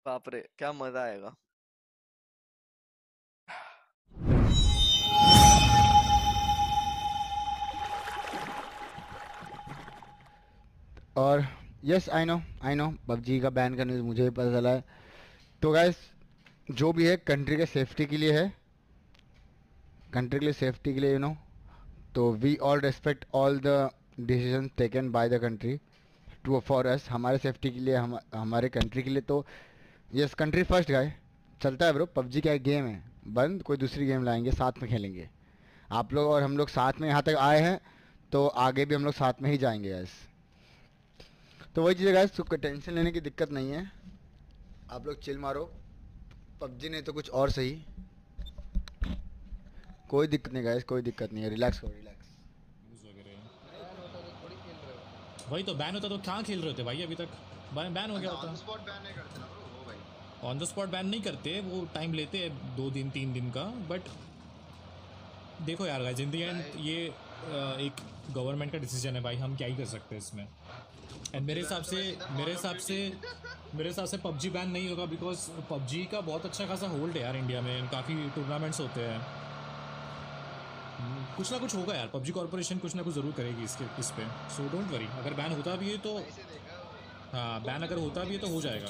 बाप रे क्या मजा आएगा। और यस आई नो पबजी का बैन करने से मुझे भी पता चला है। तो गाइस जो भी है कंट्री के सेफ्टी के लिए है, कंट्री के लिए सेफ्टी के लिए तो we all respect all the decision taken by the country to for us, हमारे सेफ्टी के लिए, हमारे कंट्री के लिए। तो यस कंट्री फर्स्ट गाय, चलता है ब्रो। पबजी क्या गेम है, बंद कोई दूसरी गेम लाएंगे, साथ में खेलेंगे। आप लोग और हम लोग साथ में यहाँ तक आए हैं, तो आगे भी हम लोग साथ में ही जाएंगे गाइस। तो वही चीज़ है गाइस, कोई टेंशन लेने की दिक्कत नहीं है, आप लोग चिल मारो। पबजी नहीं तो कुछ और सही, कोई दिक्कत नहीं गाइस, कोई दिक्कत नहीं है, रिलैक्स करो रिलैक्स। वही तो बैन होता तो कहाँ खेल रहे होते भाई अभी तक, बैन हो गया होता। ऑन द स्पॉट बैन नहीं करते ना ब्रो वो भाई, ऑन द स्पॉट बैन नहीं करते, वो टाइम लेते हैं 2 दिन 3 दिन का। बट देखो यार गाइस, इन द एंड ये एक गवर्नमेंट का डिसीजन है भाई, हम क्या ही कर सकते हैं इसमें। एंड मेरे हिसाब से पबजी बैन नहीं होगा, बिकॉज पबजी का बहुत अच्छा खासा होल्ड है यार इंडिया में, काफ़ी टूर्नामेंट्स होते हैं। कुछ ना कुछ होगा यार, पबजी कॉर्पोरेशन कुछ ना कुछ ज़रूर करेगी इस पे। सो डोंट वरी, अगर बैन होता भी है तो, हाँ बैन अगर होता भी है तो हो जाएगा।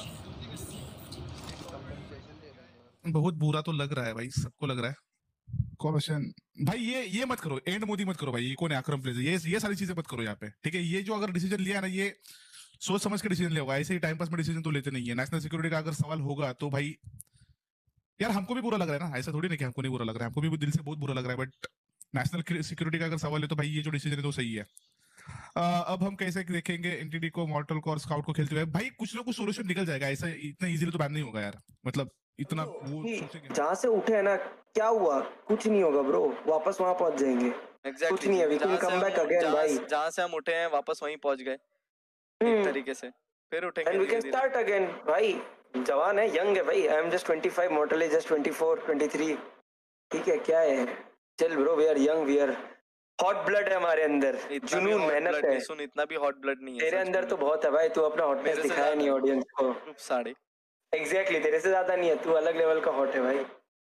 बहुत बुरा तो लग रहा है भाई, सबको लग रहा है। कॉर्पोरेशन भाई ये मत करो, एंड मोदी मत करो भाई, ये कौन है आक्रम प्लेस, ये सारी चीजें मत करो यहाँ पे, ठीक है। ये जो अगर डिसीजन लिया ना, ये सोच समझ के डिसीजन लिया होगा, ऐसे ही टाइम पास में डिसीजन तो लेते नहीं है। नेशनल सिक्योरिटी का अगर सवाल होगा तो भाई यार हमको भी बुरा लग रहा है ना, ऐसा थोड़ी ना कि हमको नहीं बुरा लग रहा है, हमको भी दिल से बहुत बुरा लग रहा है। बट नेशनल सिक्योरिटी का अगर सवाल है तो भाई ये जो डिसीजन है तो सही है। अब हम कैसे देखेंगे एनटीडी को, मॉर्टल को और स्काउट को खेलते हुए, भाई कुछ ना कुछ सोल्यूशन निकल जाएगा, ऐसा इतना इजीली तो बैन नहीं होगा यार, मतलब इतना वो सोचेंगे जहाँ से उठे है ना, क्या हुआ, कुछ नहीं होगा ब्रो, वापस वहाँ पहुँच जाएंगे। Exactly, कुछ नहीं है, we can come back again भाई। जहाँ से हम उठे हैं वापस वहीं पहुंच गए एक तरीके से, फिर उठेंगे and we can धीरे-धीरे। start again भाई। जवान है, यंग है भाई, I am just 25, Mortal is just 24, 23। ठीक है, क्या है, चल bro, we are young, we are hot blood है हमारे अंदर, जुनून, मेहनत है। सुन इतना भी हॉट ब्लड नहीं है तेरे अंदर तो बहुत है भाई, तू अपना हॉटनेस दिखाया नहीं ऑडियंस को। साढ़े एग्जैक्टली, तेरे से ज्यादा नहीं है, तू अलग लेवल का हॉट है भाई।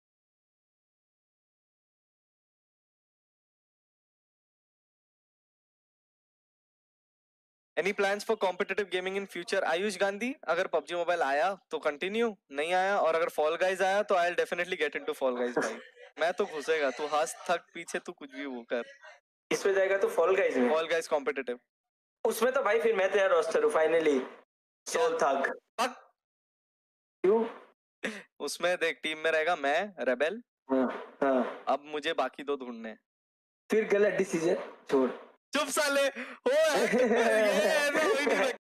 Any plans for competitive gaming in future? Ayush Gandhi, अगर PUBG मोबाइल आया तो कंटिन्यू, नहीं आया और अगर फॉल गाइज आया तो I'll definitely get into Fall Guys भाई। मैं तो घुसेगा, तू हाथ थक पीछे, तू कुछ भी वो कर। इसमें जाएगा तो फॉल गाइज में? फॉल गाइज कॉम्पिटिटिव उसमें तो भाई फिर मैं तेरा रोस्टर हूँ फाइनली। सोल थक क्यों? उसमें देख टीम में रहेगा मैं, रेबेल। हाँ। अब मुझे बाकी 2 ढूंढने हैं। फिर गलत डिसीजन छोड़। चुप साले, हो